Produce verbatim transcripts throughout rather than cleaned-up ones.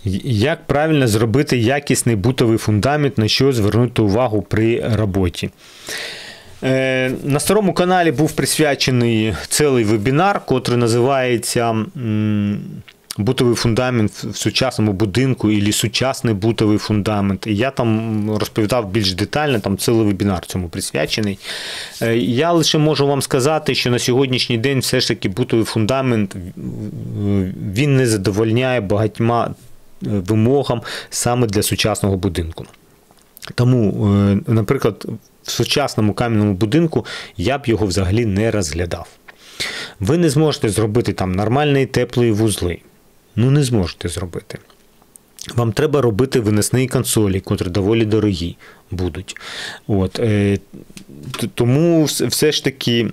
Як правильно зробити якісний бутовий фундамент, на що звернути увагу при роботі? На старому каналі був присвячений цілий вебінар, який називається «Бутовий фундамент в сучасному будинку» або «Сучасний бутовий фундамент». І я там розповідав більш детально, там цілий вебінар цьому присвячений. Я лише можу вам сказати, що на сьогоднішній день все ж таки бутовий фундамент, він не задовольняє багатьма вимогам саме для сучасного будинку. Тому, наприклад, в сучасному кам'яному будинку я б його взагалі не розглядав. Ви не зможете зробити там нормальні теплі вузли. Ну, не зможете зробити. Вам треба робити виносні консолі, котрі доволі дорогі будуть. От. Тому все ж таки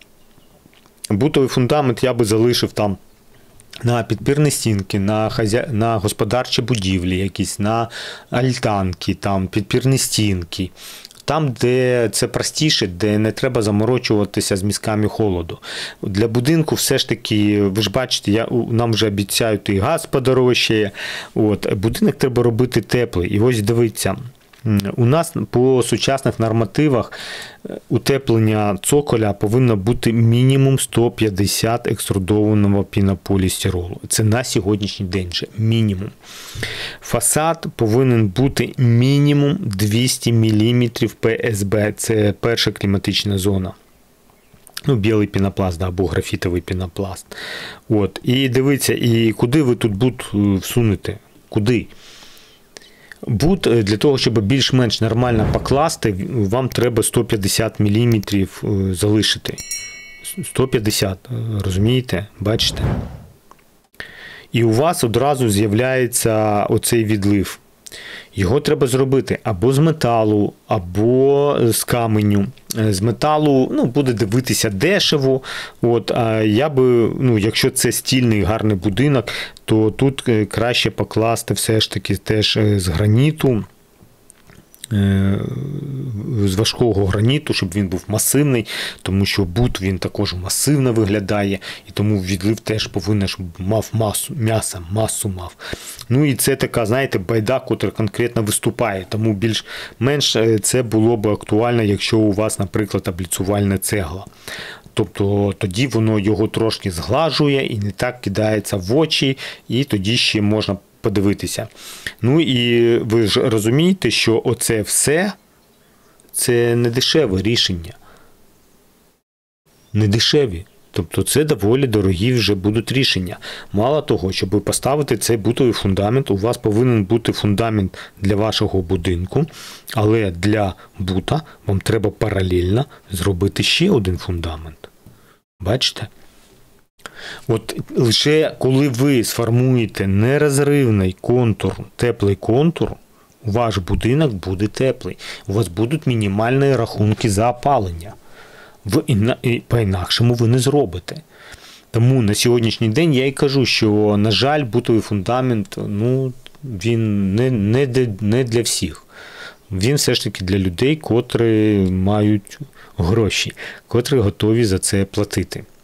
бутовий фундамент я би залишив там на підпірні стінки, на, хазя... на господарчі будівлі, якісь, на альтанки, там, підпірні стінки. Там, де це простіше, де не треба заморочуватися з мізками холоду. Для будинку все ж таки, ви ж бачите, я, нам вже обіцяють і газ подорожчає. От, будинок треба робити теплий. І ось дивіться, у нас по сучасних нормативах утеплення цоколя повинно бути мінімум сто п'ятдесят екструдованого пінополістиролу. Це на сьогоднішній день вже мінімум. Фасад повинен бути мінімум двісті міліметрів пе ес бе. Це перша кліматична зона. Ну, білий пінопласт, да, або графітовий пінопласт. От. І дивіться, і куди ви тут бут всунете? Куди? Бут, для того, щоб більш-менш нормально покласти, вам треба сто п'ятдесят міліметрів залишити. сто п'ятдесят, розумієте? Бачите? І у вас одразу з'являється оцей відлив. Його треба зробити або з металу, або з каменю. З металу, ну, буде дивитися дешево. От, а я би, ну, якщо це стільний гарний будинок, то тут краще покласти все ж таки теж з граніту, з важкого граніту, щоб він був масивний, тому що бут він також масивно виглядає, і тому відлив теж повинен, щоб мав масу, м'яса, масу мав. Ну і це така, знаєте, байда, котра конкретно виступає, тому більш-менш це було б актуально, якщо у вас, наприклад, обліцувальна цегла. Тобто тоді воно його трошки зглажує і не так кидається в очі, і тоді ще можна подивитися. Ну і ви ж розумієте, що оце все – це не дешеве рішення. Не дешеві. Тобто це доволі дорогі вже будуть рішення. Мало того, щоб поставити цей бутовий фундамент, у вас повинен бути фундамент для вашого будинку, але для бута вам треба паралельно зробити ще один фундамент. Бачите? От лише коли ви сформуєте нерозривний контур, теплий контур, ваш будинок буде теплий. У вас будуть мінімальні рахунки за опалення. Ви і по-інакшому ви не зробите. Тому на сьогоднішній день я і кажу, що, на жаль, бутовий фундамент, ну, він не, не, не для всіх. Він все ж таки для людей, котрі мають гроші, котрі готові за це платити.